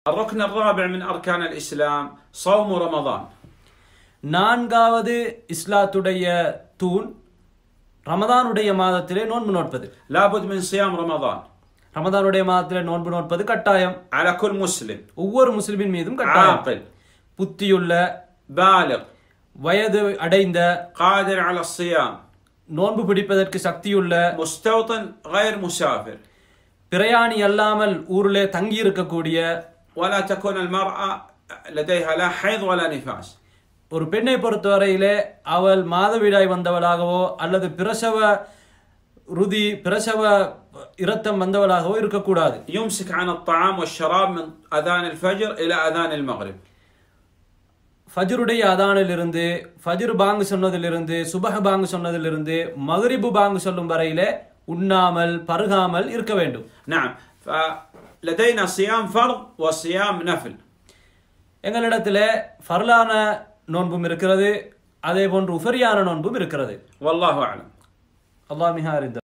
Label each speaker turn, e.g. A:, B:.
A: الركن الرابع من أركان الإسلام صوم رمضان.
B: நான்காவது இஸ்லாத்துடைய தூண் ரமதானுடைய மாதத்திலே நோன்பு நோட்பது.
A: لابد من صيام رمضان.
B: ரமதானுடைய மாதத்திலே நோன்பு நோட்பது கட்டாயம்.
A: على كل مسلم.
B: ஒவ்வொரு முஸ்லிமின் மீதும் கட்டாயம்.
A: عاقل.
B: புத்தியுள்ள,
A: بالغ.
B: வயது அடைந்த,
A: قادر على الصيام.
B: நோன்பு பிடிப்பதற்கு சக்தியுள்ள,
A: مستوطن غير مسافر.
B: பிரயாணி அல்லாமல் ஊரிலே தங்கி இருக்கக்கூடிய,
A: ولا تكون المرأة لديها لا حيض ولا نفاس.
B: ஒரு பெண்ணை பொறுத்தவரையிலே அவள் மாதவிடாய் வந்தவளாகவோ அல்லது பிரசவ இரத்தம் வந்தவளாகவோ இருக்கக்கூடாது.
A: يمسك عن الطعام والشراب من أذان الفجر إلى أذان المغرب.
B: ஃபஜ்ருடைய அதானிலிருந்து, ஃபஜ்ர் பாங்கு சொன்னதிலிருந்து, சுபஹ் பாங்கு சொன்னதிலிருந்து மக்ரிபு பாங்கு சொல்லும் வரையிலே உண்ணாமல் பருகாமல் இருக்க வேண்டும்.
A: نعم. فلدينا صيام فرض وصيام نفل.
B: எங்களிடத்திலே ஃபர்லான நோன்பும் இருக்கிறது, அதே போன்று உஃபரியான நோன்பும் இருக்கிறது.
A: والله أعلم.
B: அல்லாஹ் மிக அறிந்தவர்.